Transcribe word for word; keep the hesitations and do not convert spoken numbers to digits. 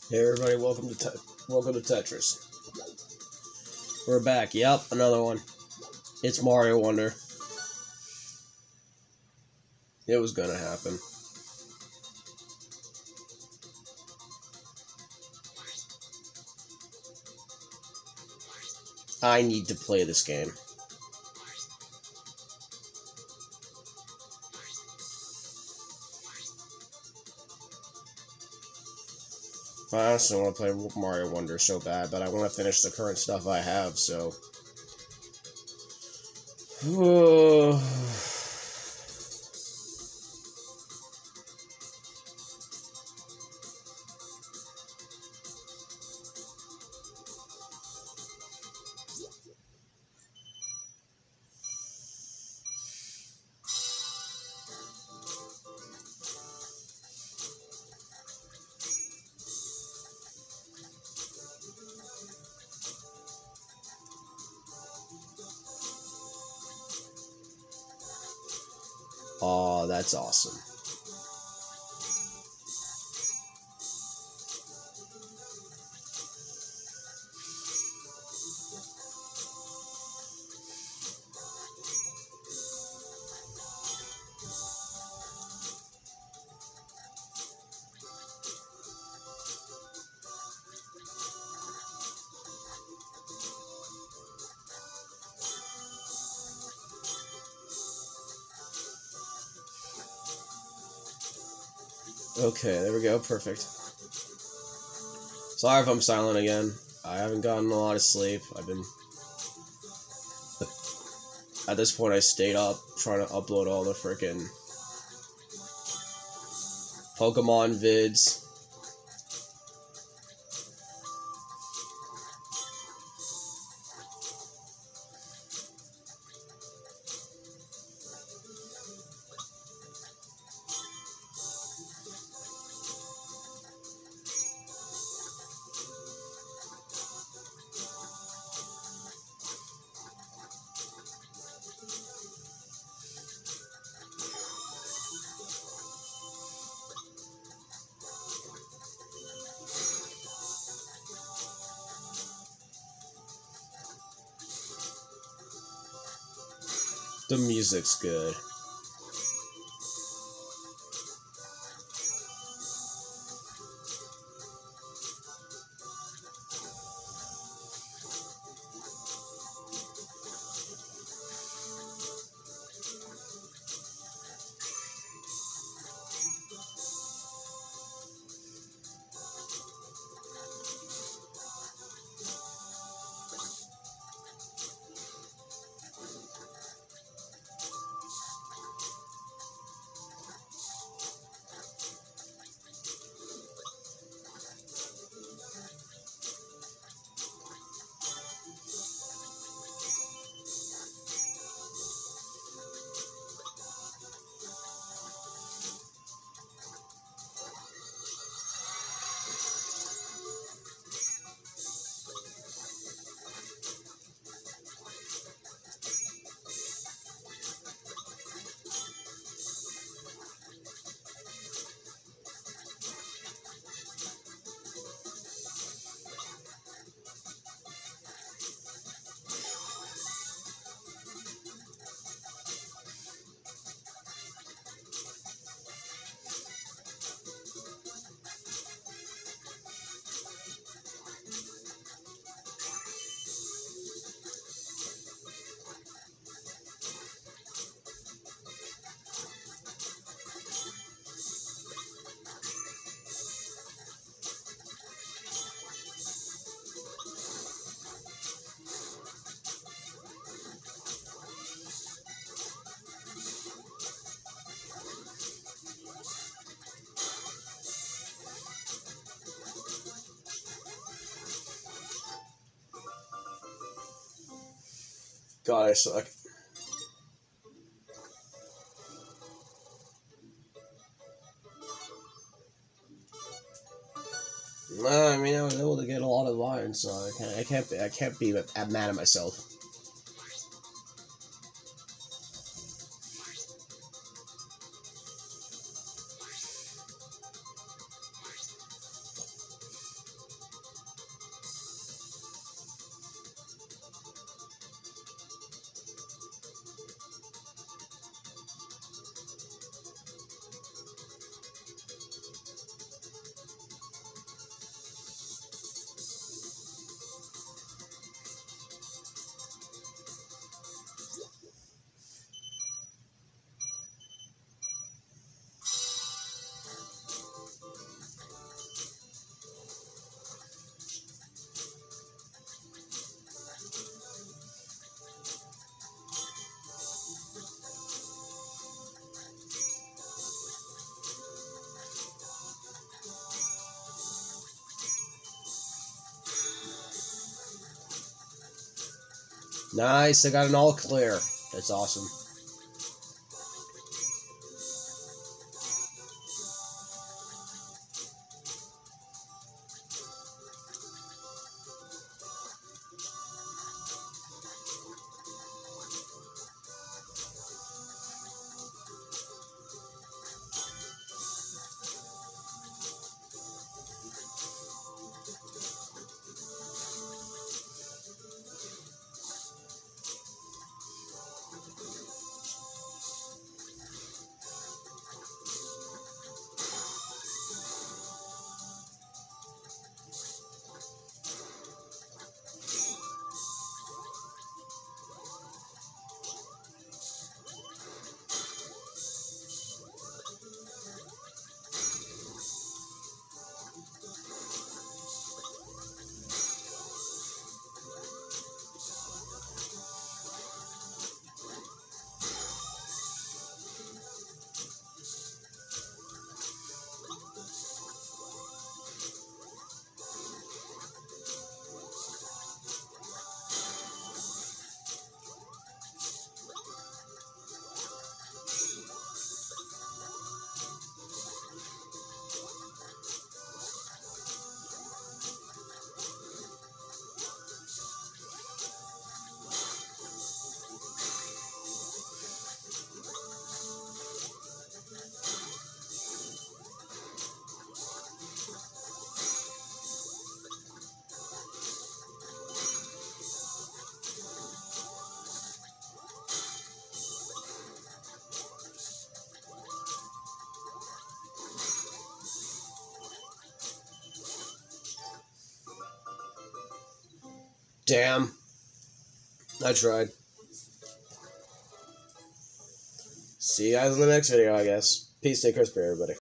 Hey everybody, welcome to te welcome to Tetris. We're back. Yep, another one. It's Mario Wonder. It was gonna happen. I need to play this game. I honestly want to play Mario Wonder so bad, but I want to finish the current stuff I have, so... Aw, that's awesome. Okay, there we go, perfect. Sorry if I'm silent again. I haven't gotten a lot of sleep. I've been... At this point, I stayed up trying to upload all the frickin' Pokemon vids. The music's good. God, I suck. Well, I mean, I was able to get a lot of lines, so I can't, I can't, be, I can't be mad at myself. Nice, I got an all clear. That's awesome. Damn. I tried. See you guys in the next video, I guess. Peace, stay crispy, everybody.